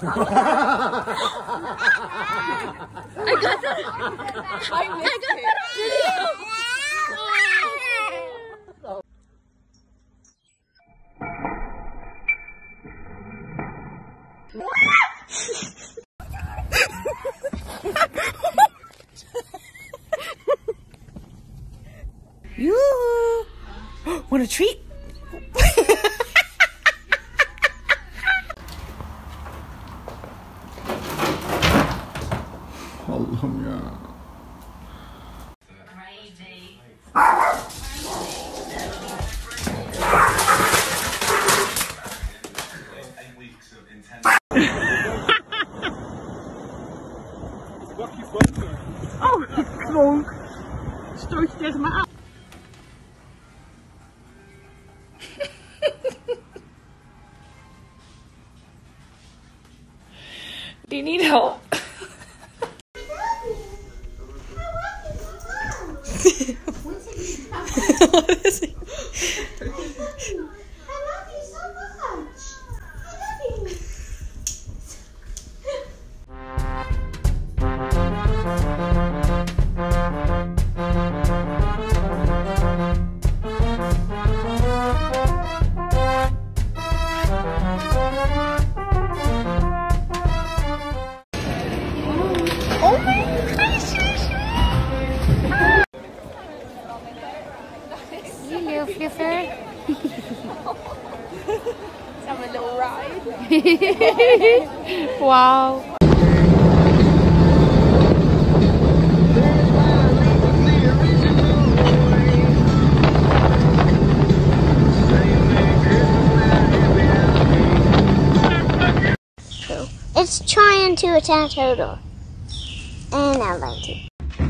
got that. I got that on video. Yoo! Want a treat? Allah'ım ya. Oh, klonk. Stoot je tegen me aan. Do you need help? What is it? Have a little ride. Wow. It's trying to attack Turtle. And I like it.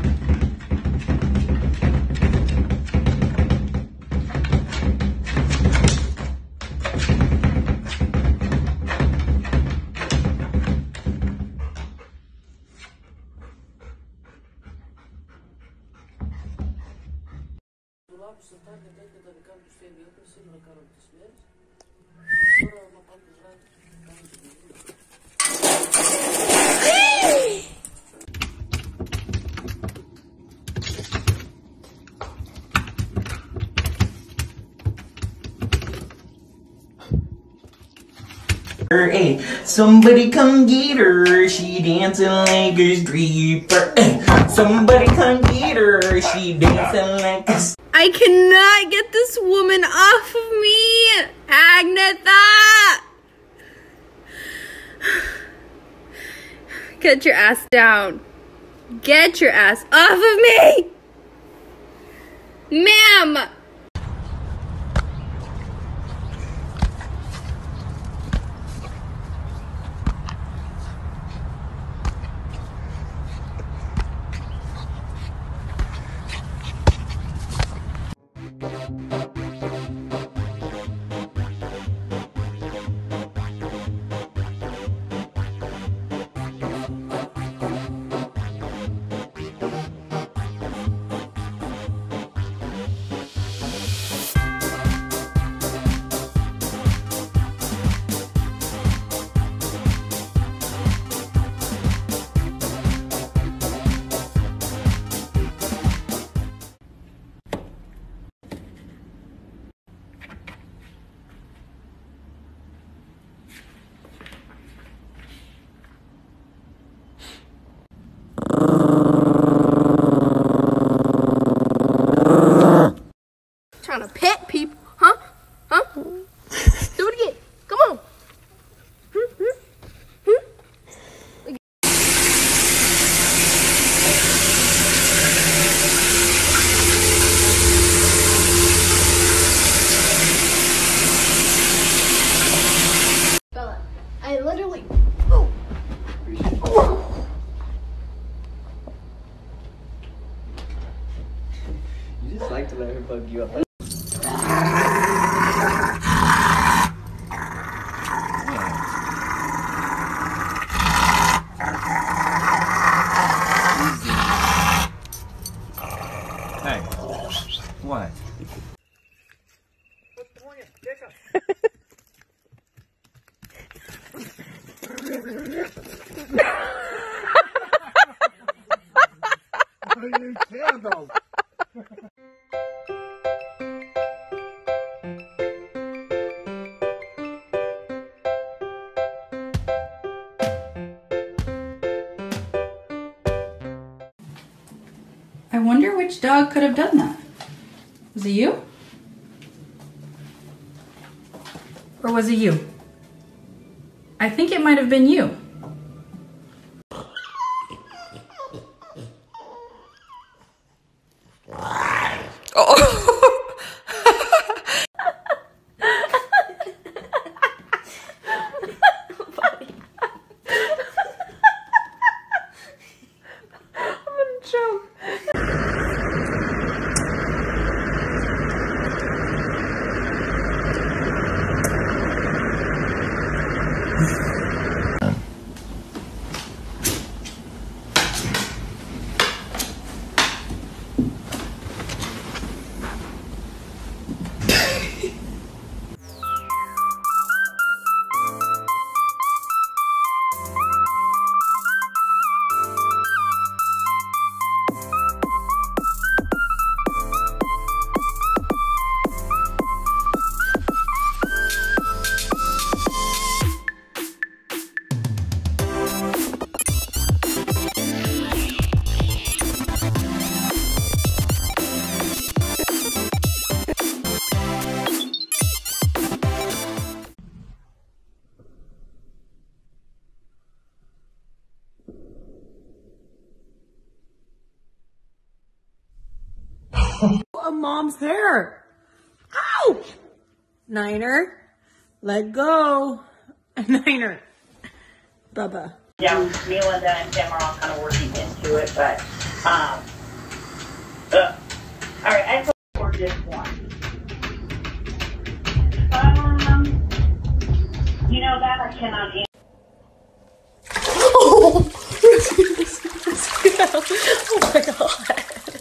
Hey, somebody come get her, she dancing like a stripper. Hey, somebody come get her, she dancing like a... I cannot get this woman off of me, Agnetha. Get your ass down. Get your ass off of me, ma'am. Trying to pet people, huh? Huh? Do it again. Come on. Bella, I literally. Oh. You just like to let her bug you up. Hey, what? You candles. I wonder which dog could have done that. Was it you? Or was it you? I think it might have been you. A mom's hair. Ow! Niner, let go. Niner. Bubba. Yeah, me, Linda, and Tim are all kind of working into it, but, all right, I put for this one. You know that I cannot answer. Oh my god.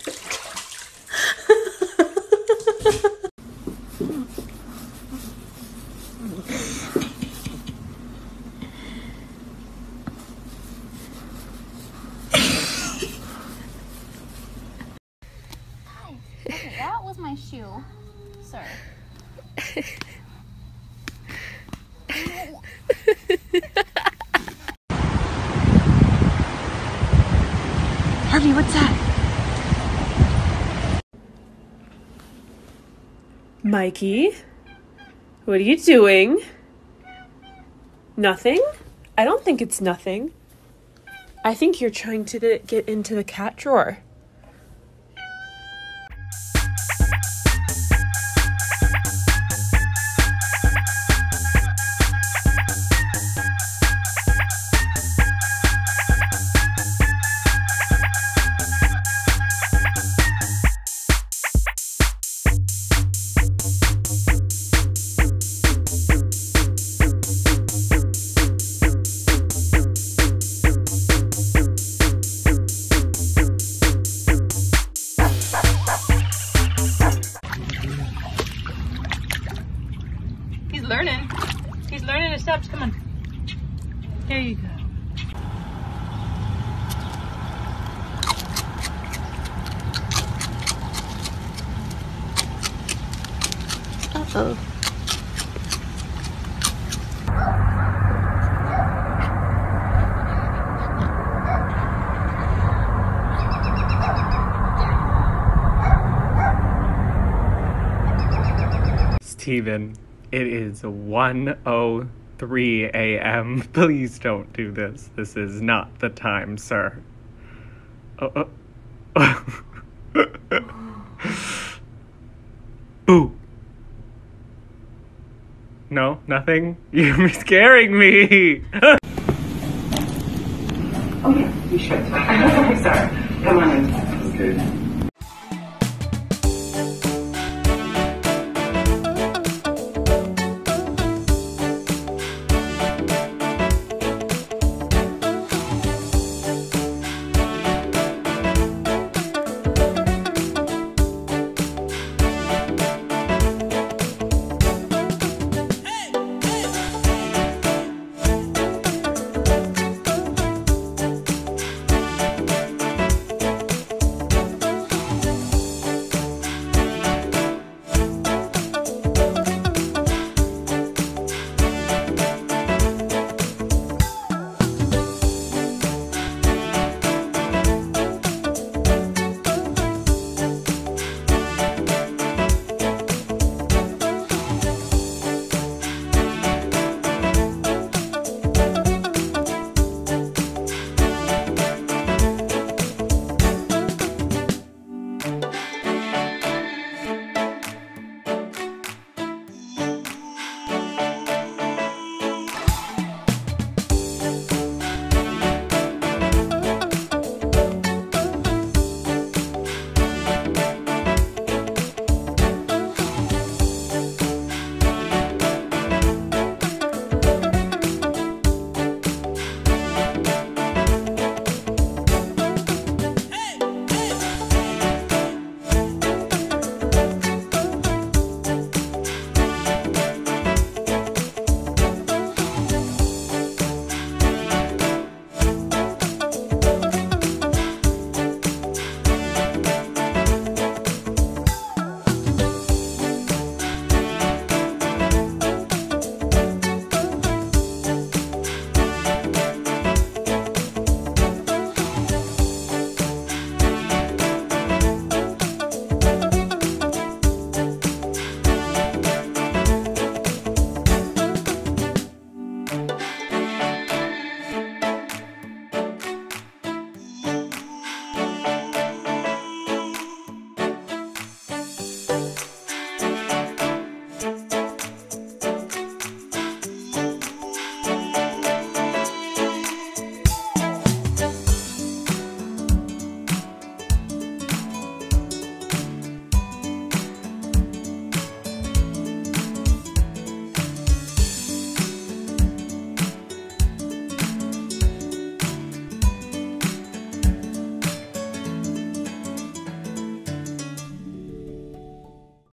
That was my shoe, sir. Harvey, what's that? Mikey, what are you doing? Nothing? I don't think it's nothing. I think you're trying to get into the cat drawer. He's learning his steps. Come on. There you go. Uh-oh. Steven, it is 1:03 a.m. Please don't do this. This is not the time, sir. Boo. No, nothing? You're scaring me. Oh yeah, you should. Sorry. Come on in. Okay.